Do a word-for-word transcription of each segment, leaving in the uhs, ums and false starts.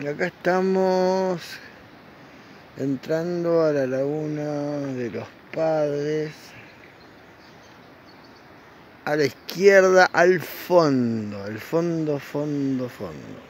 Y acá estamos entrando a la laguna de los Padres. A la izquierda, al fondo, al fondo, fondo, fondo.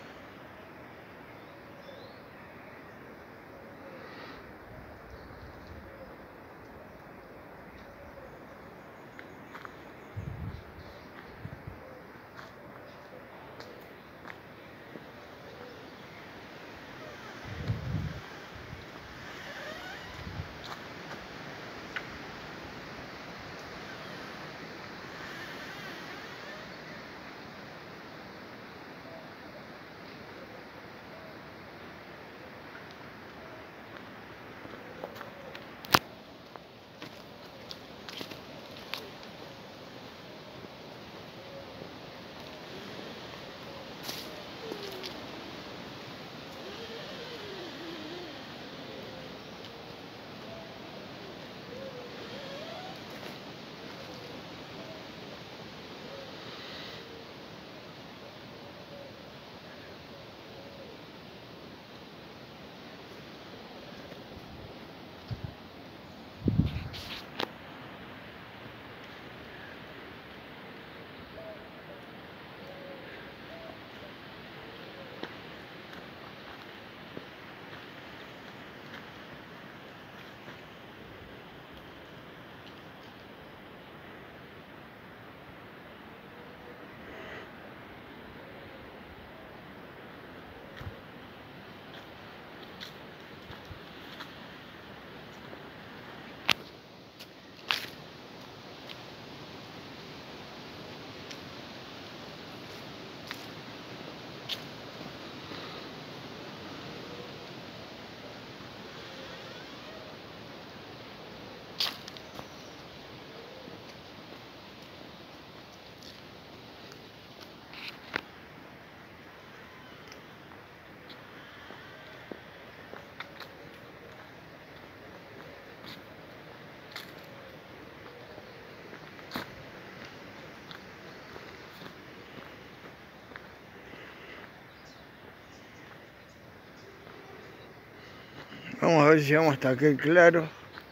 Vamos a ver si llegamos hasta aquel claro,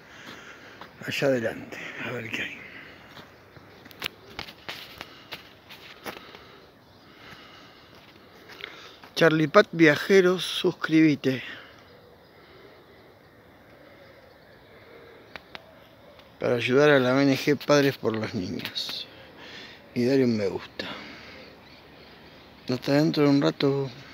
allá adelante, a ver qué hay. Charlie Pat Viajeros, suscríbete para ayudar a la O N G Padres por los Niños y darle un me gusta. Hasta dentro de un rato.